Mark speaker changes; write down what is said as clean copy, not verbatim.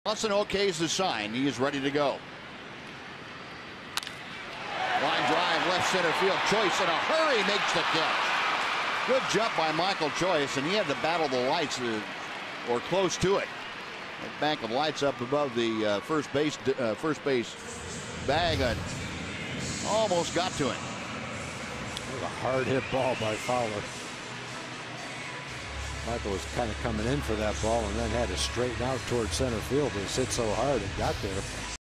Speaker 1: Johnson okays the sign. He is ready to go. Line drive, left center field. Choice in a hurry makes the catch. Good jump by Michael Choice, and he had to battle the lights or close to it. That bank of lights up above the first base bag and almost got to him.
Speaker 2: It was a hard hit ball by Fowler. Michael was kind of coming in for that ball and then had to straighten out towards center field. It hit so hard it got there.